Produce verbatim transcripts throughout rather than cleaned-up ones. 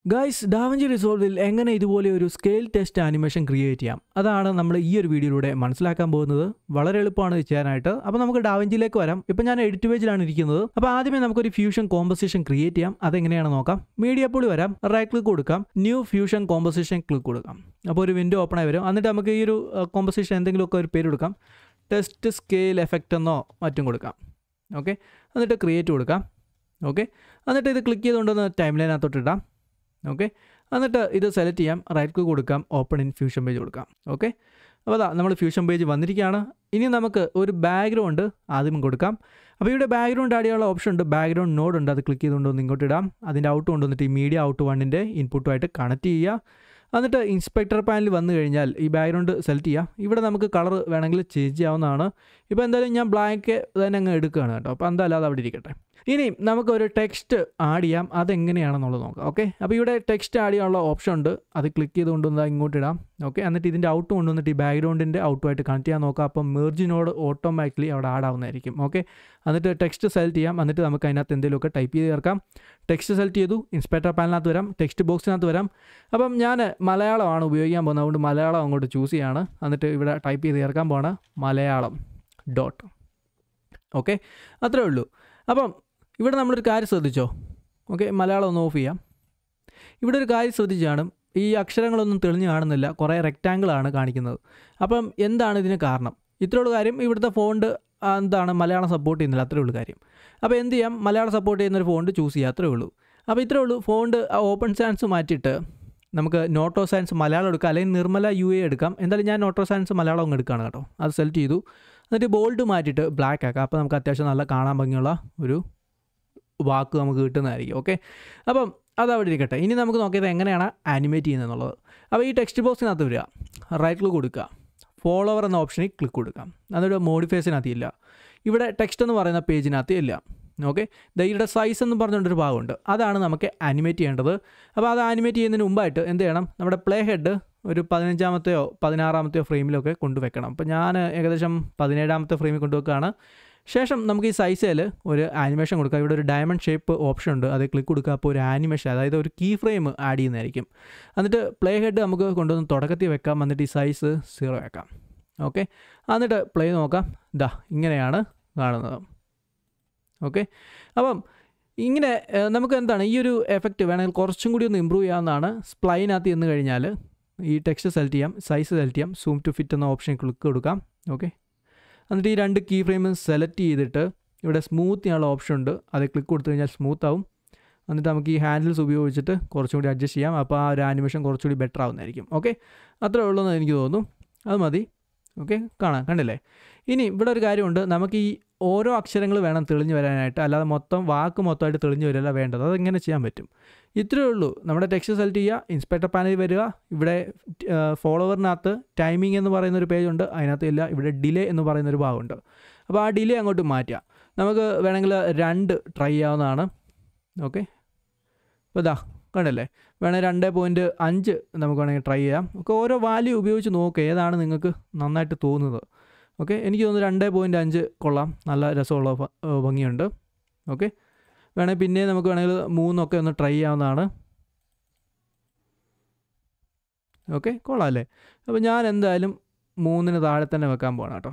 Guys da Vinci റിസോൾവിൽ എങ്ങനെ ഇതുപോലെ ഒരു സ്കെയിൽ ടെസ്റ്റ് ആനിമേഷൻ ക്രിയേറ്റ് ചെയ്യാം അതാണ് നമ്മൾ ഈ ഒരു വീഡിയോയിലൂടെ മനസ്സിലാക്കാൻ പോകുന്നത്. വളരെ എളുപ്പമാണ് ഇത് ചെയ്യാനായിട്ട്. അപ്പോൾ നമുക്ക് ഡാവിഞ്ചിയിലേക്ക് വരാം. ഇപ്പോൾ ഞാൻ എഡിറ്റ് പേജിലാണ് ഇരിക്കുന്നത്. അപ്പോൾ ആദ്യമേ നമുക്കൊരു ഫ്യൂഷൻ കോമ്പോസിഷൻ ക്രിയേറ്റ് ചെയ്യാം. അതെങ്ങനെയാണ് നോക്കാം. മീഡിയ പൂൾ വരാം, റൈറ്റ് ക്ലിക്ക് കൊടുക്കാം, ന്യൂ ഫ്യൂഷൻ കോമ്പോസിഷൻ ക്ലിക്ക് കൊടുക്കാം. അപ്പോൾ ഒരു വിൻഡോ ഓപ്പൺ ആയി വരും. എന്നിട്ട് നമുക്ക് ഈ ഒരു കോമ്പോസിഷൻ എന്തെങ്കിലുമൊക്കെ ഒരു പേര് കൊടുക്കാം. ടെസ്റ്റ് സ്കെയിൽ എഫക്റ്റ് എന്നോ മറ്റും കൊടുക്കാം. ഓക്കെ, എന്നിട്ട് ക്രിയേറ്റ് കൊടുക്കാം. ഓക്കെ, എന്നിട്ട് ഇത് ക്ലിക്ക് ചെയ്തുകൊണ്ടൊന്ന് ടൈം ലൈനകത്തോട്ട് ഇടാം. ഓക്കെ, എന്നിട്ട് ഇത് സെലക്ട് ചെയ്യാം, റൈറ്റ് ക്ലിക്ക് കൊടുക്കാം, ഓപ്പൺ ഇൻ ഫ്യൂഷൻ പേജ് കൊടുക്കാം. ഓക്കെ, അപ്പോൾ അതാ നമ്മൾ ഫ്യൂഷൻ പേജ് വന്നിരിക്കുകയാണ്. ഇനി നമുക്ക് ഒരു ബാക്ക്ഗ്രൗണ്ട് ആദ്യം കൊടുക്കാം. അപ്പോൾ ഇവിടെ ബാക്ക്ഗ്രൗണ്ട് ആഡ് ചെയ്യാനുള്ള ഓപ്ഷൻ ഉണ്ട്, ബാക്ക്ഗ്രൗണ്ട് നോഡ് ഉണ്ട്. അത് ക്ലിക്ക് ചെയ്തുകൊണ്ട് ഇങ്ങോട്ട് ഇടാം. അതിൻ്റെ ഔട്ട് കൊണ്ടുവന്നിട്ട് ഈ മീഡിയ ഔട്ട് വണ്ണിൻ്റെ ഇൻപുട്ടുമായിട്ട് കണക്ട് ചെയ്യുക. എന്നിട്ട് ഇൻസ്പെക്ടർ പാനൽ വന്നു കഴിഞ്ഞാൽ ഈ ബാക്ക്ഗ്രൗണ്ട് സെലക്ട് ചെയ്യാം. ഇവിടെ നമുക്ക് കളർ വേണമെങ്കിൽ ചേഞ്ച് ചെയ്യാവുന്നതാണ്. ഇപ്പോൾ എന്തായാലും ഞാൻ ബ്ലാക്ക് തന്നെ അങ്ങ് എടുക്കുകയാണ് കേട്ടോ. അപ്പോൾ എന്തായാലും അത് അവിടെ ഇരിക്കട്ടെ. ഇനി നമുക്കൊരു ടെക്സ്റ്റ് ആഡ് ചെയ്യാം. അതെങ്ങനെയാണെന്നുള്ളത് നോക്കാം. ഓക്കെ, അപ്പോൾ ഇവിടെ ടെക്സ്റ്റ് ആഡ് ചെയ്യാനുള്ള ഓപ്ഷൻ ഉണ്ട്. അത് ക്ലിക്ക് ചെയ്തുകൊണ്ടൊന്ന് ഇങ്ങോട്ട് ഇടാം. ഓക്കെ, എന്നിട്ട് ഇതിൻ്റെ ഔട്ട് കൊണ്ടുവന്നിട്ട് ഈ ബാക്ക്ഗ്രൗണ്ടിൻ്റെ ഔട്ടുമായിട്ട് കണക്ട് ചെയ്യാൻ നോക്കാം. അപ്പം മെർജിനോട് ഓട്ടോമാറ്റിക്കലി അവിടെ ആഡ് ആവുന്നതായിരിക്കും. ഓക്കെ, എന്നിട്ട് ടെക്സ്റ്റ് സെലക്ട് ചെയ്യാം. എന്നിട്ട് നമുക്ക് അതിനകത്ത് എന്തെങ്കിലുമൊക്കെ ടൈപ്പ് ചെയ്ത് ചേർക്കാം. ടെക്സ്റ്റ് സെലക്ട് ചെയ്തു, ഇൻസ്പെക്ടർ പാനലിനകത്ത് വരാം, ടെക്സ്റ്റ് ബോക്സിനകത്ത് വരാം. അപ്പം ഞാൻ മലയാളമാണ് ഉപയോഗിക്കാൻ പോകുന്നത്, അതുകൊണ്ട് മലയാളം അങ്ങോട്ട് ചൂസ് ചെയ്യാണ്. എന്നിട്ട് ഇവിടെ ടൈപ്പ് ചെയ്ത് ചേർക്കാൻ പോവാണ് മലയാളം ഡോട്ട്. ഓക്കെ, അത്രേ ഉള്ളൂ. അപ്പം ഇവിടെ നമ്മളൊരു കാര്യം ശ്രദ്ധിച്ചോ. ഓക്കെ, മലയാളം ഒന്ന് ഓഫ് ചെയ്യാം. ഇവിടെ ഒരു കാര്യം ശ്രദ്ധിച്ചാണ്, ഈ അക്ഷരങ്ങളൊന്നും തെളിഞ്ഞ് കാണുന്നില്ല, കുറേ റെക്റ്റാങ്കിളാണ് കാണിക്കുന്നത്. അപ്പം എന്താണ് ഇതിന് കാരണം? ഇത്രയുള്ള കാര്യം, ഇവിടുത്തെ ഫോണ്ട് എന്താണ് മലയാളം സപ്പോർട്ട് ചെയ്യുന്നില്ല, അത്രേ ഉള്ളൂ കാര്യം. അപ്പോൾ എന്ത് ചെയ്യാം, മലയാളം സപ്പോർട്ട് ചെയ്യുന്നൊരു ഫോണ്ട് ചൂസ് ചെയ്യുക, അത്രേ ഉള്ളൂ. അപ്പോൾ ഇത്രേ ഉള്ളൂ. ഫോണ്ട് ഓപ്പൺ സയൻസ് മാറ്റിയിട്ട് നമുക്ക് നോട്ടോ സയൻസ് മലയാളം എടുക്കാം, അല്ലെങ്കിൽ നിർമ്മല യു എ എടുക്കാം. എന്തായാലും ഞാൻ നോട്ടോ സയൻസ് മലയാളം അങ്ങ് എടുക്കുകയാണ് കേട്ടോ. അത് സെലക്ട് ചെയ്തു. എന്നിട്ട് ബോൾഡ് മാറ്റിയിട്ട് ബ്ലാക്ക് ആക്കാം. അപ്പോൾ നമുക്ക് അത്യാവശ്യം നല്ല കാണാൻ ഭംഗിയുള്ള ഒരു വാക്ക് നമുക്ക് കിട്ടുന്നതായിരിക്കും. ഓക്കെ, അപ്പം അതവിടെ ഇരിക്കട്ടെ. ഇനി നമുക്ക് നോക്കിയത് എങ്ങനെയാണ് ആനിമേറ്റ് ചെയ്യുന്നത് എന്നുള്ളത്. അപ്പോൾ ഈ ടെക്സ്റ്റ് ബോക്സിനകത്ത് വരിക, റൈറ്റ് ക്ലിക്ക് കൊടുക്കുക, ഫോളോവർ എന്ന ഓപ്ഷനിൽ ക്ലിക്ക് കൊടുക്കാം. അതൊരു മോഡിഫൈസിനകത്ത് ഇല്ല, ഇവിടെ ടെക്സ്റ്റ് എന്ന് പറയുന്ന പേജിനകത്ത് ഇല്ല. ഓക്കെ, ദൈയുടെ സൈസ് എന്ന് പറഞ്ഞുകൊണ്ടൊരു ഭാഗമുണ്ട്, അതാണ് നമുക്ക് ആനിമേറ്റ് ചെയ്യേണ്ടത്. അപ്പോൾ അത് ആനിമേറ്റ് ചെയ്യുന്നതിന് മുമ്പായിട്ട് എന്ത് ചെയ്യണം, നമ്മുടെ പ്ലേ ഹെഡ് ഒരു പതിനഞ്ചാമത്തെയോ പതിനാറാമത്തെയോ ഫ്രെയിമിലൊക്കെ കൊണ്ടുവെക്കണം. അപ്പോൾ ഞാൻ ഏകദേശം പതിനേഴാമത്തെ ഫ്രെയിമിൽ കൊണ്ടുവെക്കുകയാണ്. ശേഷം നമുക്ക് ഈ സൈസിൽ ഒരു ആനിമേഷൻ കൊടുക്കാം. ഇവിടെ ഒരു ഡയമണ്ട് ഷേപ്പ് ഓപ്ഷൻ ഉണ്ട്, അത് ക്ലിക്ക് കൊടുക്കുക. അപ്പോൾ ഒരു ആനിമേഷൻ, അതായത് ഒരു കീ ഫ്രെയിം ആഡ് ചെയ്യുന്നതായിരിക്കും. എന്നിട്ട് പ്ലേ ഹെഡ് നമുക്ക് കൊണ്ടുവന്ന് തുടക്കത്തിൽ വെക്കാം. എന്നിട്ട് ഈ സൈസ് സീറോ ആക്കാം. ഓക്കെ, എന്നിട്ട് പ്ലേ നോക്കാം. ഇതാ ഇങ്ങനെയാണ് കാണുന്നത്. ഓക്കെ, അപ്പം ഇങ്ങനെ നമുക്ക് എന്താണ് ഈ ഒരു എഫക്റ്റ് വേണമെങ്കിൽ കുറച്ചും കൂടി ഒന്ന് ഇമ്പ്രൂവ് ചെയ്യാവുന്നതാണ്. സ്പ്ലൈനകത്ത് ചെന്ന് കഴിഞ്ഞാൽ ഈ ടെക്സ്റ്റ് സെലക്ട് ചെയ്യാം, സൈസ് സെലക്ട് ചെയ്യാം, സൂം ടു ഫിറ്റ് എന്ന ഓപ്ഷൻ ക്ലിക്ക് കൊടുക്കാം. ഓക്കെ, എന്നിട്ട് ഈ രണ്ട് കീ ഫ്രെയിം സെലക്ട് ചെയ്തിട്ട് ഇവിടെ സ്മൂത്ത് ചെയ്യാനുള്ള ഓപ്ഷൻ ഉണ്ട്, അത് ക്ലിക്ക് കൊടുത്തു കഴിഞ്ഞാൽ സ്മൂത്ത് ആവും. എന്നിട്ട് നമുക്ക് ഈ ഹാൻഡിൽസ് ഉപയോഗിച്ചിട്ട് കുറച്ചും കൂടി അഡ്ജസ്റ്റ് ചെയ്യാം. അപ്പോൾ ആ ഒരു ആനിമേഷൻ കുറച്ചുകൂടി ബെറ്റർ ആവുന്നതായിരിക്കും. ഓക്കെ, അത്രേ ഉള്ളൂ എന്ന് എനിക്ക് തോന്നുന്നു. അത് മതി. ഓക്കെ, കാണാം, കണ്ടില്ലേ. ഇനി ഇവിടെ ഒരു കാര്യമുണ്ട്, നമുക്ക് ഈ ഓരോ അക്ഷരങ്ങൾ വേണം തെളിഞ്ഞു വരാനായിട്ട്, അല്ലാതെ മൊത്തം വാക്ക് മൊത്തമായിട്ട് തെളിഞ്ഞു വരില്ല വേണ്ടത്. അതെങ്ങനെ ചെയ്യാൻ പറ്റും? ഇത്രയേ ഉള്ളൂ. നമ്മുടെ ടെക്സ്റ്റ് സെലക്ട് ചെയ്യുക, ഇൻസ്പെക്ടർ പാനലിൽ വരിക, ഇവിടെ ഫോളോവറിനകത്ത് ടൈമിംഗ് എന്ന് പറയുന്നൊരു പേജുണ്ട്, അതിനകത്ത് ഇല്ല. ഇവിടെ ഡിലേ എന്ന് പറയുന്നൊരു ഭാഗമുണ്ട്. അപ്പോൾ ആ ഡിലേ അങ്ങോട്ട് മാറ്റുക. നമുക്ക് വേണമെങ്കിൽ രണ്ട് ട്രൈ ചെയ്യാവുന്നതാണ്. ഓക്കെ, അപ്പോൾ ഇതാ കണ്ടല്ലേ, വേണമെങ്കിൽ രണ്ട് പോയിൻറ്റ് അഞ്ച് നമുക്ക് വേണമെങ്കിൽ ട്രൈ ചെയ്യാം. ഒക്കെ ഓരോ വാല്യൂ ഉപയോഗിച്ച് നോക്കുക, ഏതാണ് നിങ്ങൾക്ക് നന്നായിട്ട് തോന്നുന്നത്. ഓക്കെ, എനിക്ക് തോന്നുന്നു രണ്ട് പോയിൻറ്റ് അഞ്ച് കൊള്ളാം, നല്ല രസമുള്ള ഭംഗിയുണ്ട്. ഓക്കെ, വേണമെങ്കിൽ പിന്നെ നമുക്ക് വേണമെങ്കിൽ മൂന്നൊക്കെ ഒന്ന് ട്രൈ ചെയ്യാവുന്നതാണ്. ഓക്കെ, കൊള്ളാം അല്ലേ. അപ്പോൾ ഞാൻ എന്തായാലും മൂന്നിന് താഴെ തന്നെ വെക്കാൻ പോകണം കേട്ടോ.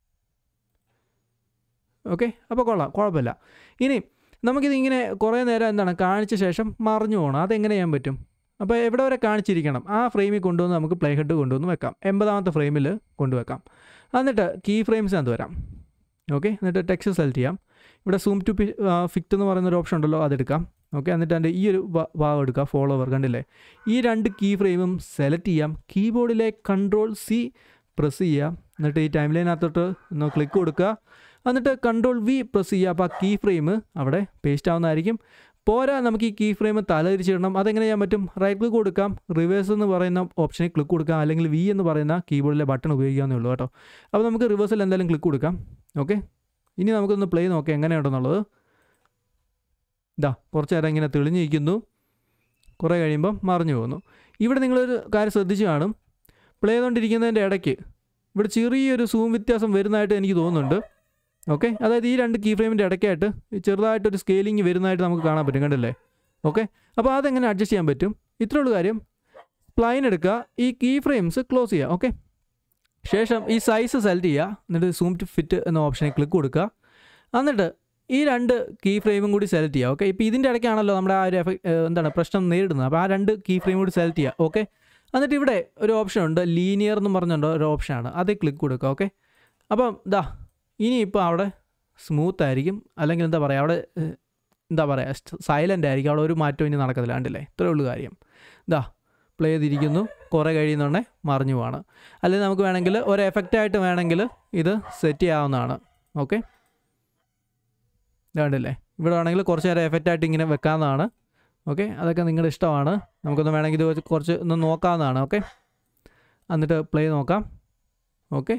ഓക്കെ, അപ്പോൾ കൊള്ളാം, കുഴപ്പമില്ല. ഇനി നമുക്കിതിങ്ങനെ കുറേ നേരം എന്താണ് കാണിച്ച ശേഷം മറിഞ്ഞു പോകണം. അതെങ്ങനെ ചെയ്യാൻ പറ്റും? അപ്പോൾ എവിടെ വരെ കാണിച്ചിരിക്കണം ആ ഫ്രെയിമിൽ കൊണ്ടുവന്ന് നമുക്ക് പ്ലേ ഹെഡ് കൊണ്ടുവന്ന് വെക്കാം. എൺപതാമത്തെ ഫ്രെയിമിൽ കൊണ്ടുവെക്കാം. എന്നിട്ട് കീ ഫ്രെയിംസിനകത്ത് വരാം. ഓക്കെ, എന്നിട്ട് ടെക്സ്റ്റ് സെലക്ട് ചെയ്യാം. ഇവിടെ സൂം ടു ഫിറ്റ് എന്ന് പറയുന്നൊരു ഓപ്ഷൻ ഉണ്ടല്ലോ, അതെടുക്കാം. ഓക്കെ, എന്നിട്ട് അതിൻ്റെ ഈ ഒരു ഭാഗം എടുക്കുക, ഫോളോവർ കണ്ടില്ലേ. ഈ രണ്ട് കീ ഫ്രെയിമും സെലക്ട് ചെയ്യാം. കീബോർഡിലെ കൺട്രോൾ സി പ്രസ് ചെയ്യാം. എന്നിട്ട് ഈ ടൈം ലൈനകത്തോട്ട് ഒന്ന് ക്ലിക്ക് കൊടുക്കുക. എന്നിട്ട് കൺട്രോൾ വി പ്രസ് ചെയ്യുക. അപ്പോൾ ആ കീ ഫ്രെയിം അവിടെ പേസ്റ്റ് ആവുന്നതായിരിക്കും. പോരാ, നമുക്ക് ഈ കീ ഫ്രെയിം തലതിരിച്ചിടണം. അതെങ്ങനെ ചെയ്യാൻ പറ്റും? റൈറ്റ് ക്ലിക്ക് കൊടുക്കാം, റിവേഴ്സ് എന്ന് പറയുന്ന ഓപ്ഷനിൽ ക്ലിക്ക് കൊടുക്കാം, അല്ലെങ്കിൽ വി എന്ന് പറയുന്ന കീബോർഡിലെ ബട്ടൺ ഉപയോഗിക്കാവുന്നേ ഉള്ളൂ കേട്ടോ. അപ്പോൾ നമുക്ക് റിവേഴ്സിൽ എന്തായാലും ക്ലിക്ക് കൊടുക്കാം. ഓക്കെ, ഇനി നമുക്കൊന്ന് പ്ലേ നോക്കാം എങ്ങനെയുണ്ടെന്നുള്ളത്. ഇതാ കുറച്ച് നേരം ഇങ്ങനെ തെളിഞ്ഞിരിക്കുന്നു, കുറേ കഴിയുമ്പം മറിഞ്ഞു പോകുന്നു. ഇവിടെ നിങ്ങളൊരു കാര്യം ശ്രദ്ധിച്ച് കാണും, പ്ലേ ചെയ്തുകൊണ്ടിരിക്കുന്നതിൻ്റെ ഇടയ്ക്ക് ഇവിടെ ചെറിയൊരു സൂം വ്യത്യാസം വരുന്നതായിട്ട് എനിക്ക് തോന്നുന്നുണ്ട്. ഓക്കെ, അതായത് ഈ രണ്ട് കീ ഫ്രെയിമിൻ്റെ ഇടയ്ക്കായിട്ട് ചെറുതായിട്ടൊരു സ്കെയിലിംഗ് വരുന്നതായിട്ട് നമുക്ക് കാണാൻ പറ്റും, കണ്ടല്ലേ. ഓക്കെ, അപ്പോൾ അതെങ്ങനെ അഡ്ജസ്റ്റ് ചെയ്യാൻ പറ്റും? ഇത്രയുള്ള കാര്യം. സ്പ്ലൈൻ എടുക്കുക, ഈ കീ ഫ്രെയിംസ് ക്ലോസ് ചെയ്യുക. ഓക്കെ, ശേഷം ഈ സൈസ് സെലക്ട് ചെയ്യുക, എന്നിട്ട് സൂം ടു ഫിറ്റ് എന്ന ഓപ്ഷനിൽ ക്ലിക്ക് കൊടുക്കുക. എന്നിട്ട് ഈ രണ്ട് കീ ഫ്രെയിമും കൂടി സെലക്ട് ചെയ്യുക. ഓക്കെ, ഇപ്പോൾ ഇതിൻ്റെ ഇടയ്ക്കാണല്ലോ നമ്മുടെ ആ ഒരു എഫക്ട് എന്താണ് പ്രശ്നം നേരിടുന്നത്. അപ്പോൾ ആ രണ്ട് കീ ഫ്രെയിം കൂടി സെലക്ട് ചെയ്യുക. ഓക്കെ, എന്നിട്ട് ഇവിടെ ഒരു ഓപ്ഷൻ ഉണ്ട്, ലീനിയർ എന്ന് പറഞ്ഞുകൊണ്ട് ഒരു ഓപ്ഷനാണ്, അതിൽ ക്ലിക്ക് കൊടുക്കുക. ഓക്കെ, അപ്പം ഇതാ ഇനിയിപ്പോൾ അവിടെ സ്മൂത്ത് ആയിരിക്കും, അല്ലെങ്കിൽ എന്താ പറയുക അവിടെ എന്താ പറയുക സൈലൻ്റ് ആയിരിക്കും, അവിടെ ഒരു മാറ്റവും ഇനി നടക്കത്തില്ല. കണ്ടില്ലേ, ഇത്രയേ ഉള്ളൂ കാര്യം. ഇതാ പ്ലേ ചെയ്തിരിക്കുന്നു, കുറേ കഴിയുന്നുണ്ടേ മറിഞ്ഞു പോവാണ്. അല്ലെങ്കിൽ നമുക്ക് വേണമെങ്കിൽ ഒരു എഫക്റ്റായിട്ട് വേണമെങ്കിൽ ഇത് സെറ്റ് ചെയ്യാവുന്നതാണ്. ഓക്കെ, കണ്ടില്ലേ, ഇവിടെ വേണമെങ്കിൽ കുറച്ച് നേരം എഫക്റ്റായിട്ട് ഇങ്ങനെ വെക്കാവുന്നതാണ്. ഓക്കെ, അതൊക്കെ നിങ്ങളുടെ ഇഷ്ടമാണ്. നമുക്കൊന്ന് വേണമെങ്കിൽ ഇത് കുറച്ച് ഒന്ന് നോക്കാവുന്നതാണ്. ഓക്കെ, എന്നിട്ട് പ്ലേ നോക്കാം. ഓക്കെ,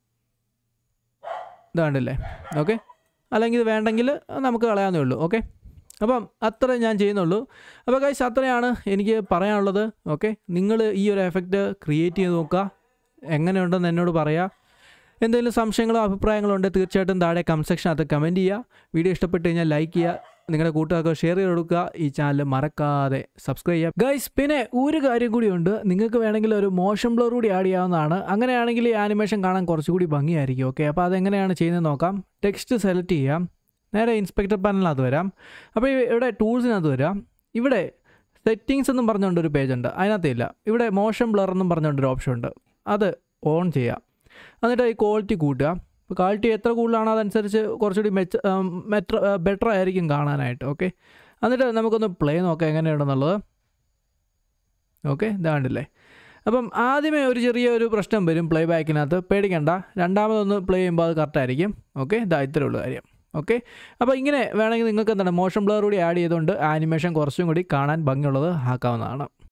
ഇത് കണ്ടില്ലേ. ഓക്കെ, അല്ലെങ്കിൽ ഇത് വേണ്ടെങ്കിൽ നമുക്ക് കളയാവുന്നേ ഉള്ളൂ. ഓക്കെ, അപ്പം അത്ര ഞാൻ ചെയ്യുന്നുള്ളൂ. അപ്പോൾ ഗൈസ് അത്രയാണ് എനിക്ക് പറയാനുള്ളത്. ഓക്കെ, നിങ്ങൾ ഈ ഒരു എഫക്റ്റ് ക്രിയേറ്റ് ചെയ്ത് നോക്കുക, എങ്ങനെയുണ്ടെന്ന് എന്നോട് പറയുക. എന്തെങ്കിലും സംശയങ്ങളോ അഭിപ്രായങ്ങളോ ഉണ്ടെങ്കിൽ തീർച്ചയായിട്ടും താഴെ കമൻറ്റ് സെക്ഷനകത്ത് കമൻറ്റ് ചെയ്യുക. വീഡിയോ ഇഷ്ടപ്പെട്ട് കഴിഞ്ഞാൽ ലൈക്ക് ചെയ്യുക, നിങ്ങളുടെ കൂട്ടുകാർക്ക് ഷെയർ ചെയ്ത് കൊടുക്കുക. ഈ ചാനൽ മറക്കാതെ സബ്സ്ക്രൈബ് ചെയ്യുക ഗൈസ്. പിന്നെ ഒരു കാര്യം കൂടിയുണ്ട്, നിങ്ങൾക്ക് വേണമെങ്കിൽ ഒരു മോഷൻ ബ്ലർ കൂടി ആഡ് ചെയ്യാവുന്നതാണ്. അങ്ങനെയാണെങ്കിൽ ഈ ആനിമേഷൻ കാണാൻ കുറച്ചുകൂടി ഭംഗിയായിരിക്കും. ഓക്കെ, അപ്പോൾ അതെങ്ങനെയാണ് ചെയ്യുന്നത് നോക്കാം. ടെക്സ്റ്റ് സെലക്ട് ചെയ്യാം, നേരെ ഇൻസ്പെക്ടർ പാനലിനകത്ത് വരാം. അപ്പോൾ ഇവിടെ ടൂൾസിനകത്ത് വരാം. ഇവിടെ സെറ്റിങ്സ് എന്നും പറഞ്ഞുകൊണ്ടൊരു പേജുണ്ട്, അതിനകത്തില്ല. ഇവിടെ മോഷൻ ബ്ലർ എന്നും പറഞ്ഞുകൊണ്ടൊരു ഓപ്ഷൻ ഉണ്ട്, അത് ഓൺ ചെയ്യാം. എന്നിട്ട് ഈ ക്വാളിറ്റി കൂട്ടുക. അപ്പോൾ ക്വാളിറ്റി എത്ര കൂടുതലാണോ അതനുസരിച്ച് കുറച്ചുകൂടി മെച്ച മെറ്റർ ബെറ്റർ ആയിരിക്കും കാണാനായിട്ട്. ഓക്കെ, എന്നിട്ട് നമുക്കൊന്ന് പ്ലേ നോക്കാം എങ്ങനെയുണ്ടെന്നുള്ളത്. ഓക്കെ, ഇതാണ്ടില്ലേ. അപ്പം ആദ്യമേ ഒരു ചെറിയൊരു പ്രശ്നം വരും പ്ലേ ബാക്കിനകത്ത്, പേടിക്കണ്ട. രണ്ടാമതൊന്ന് പ്ലേ ചെയ്യുമ്പോൾ അത് കറക്റ്റായിരിക്കും. ഓക്കെ, ഇതാ ഇത്രയേ ഉള്ളൂ കാര്യം. ഓക്കെ, അപ്പോൾ ഇങ്ങനെ വേണമെങ്കിൽ നിങ്ങൾക്ക് എന്താണ് മോഷൻ ബ്ലർ കൂടി ആഡ് ചെയ്തുകൊണ്ട് ആനിമേഷൻ കുറച്ചും കൂടി കാണാൻ ഭംഗിയുള്ളത് ആക്കാവുന്നതാണ്.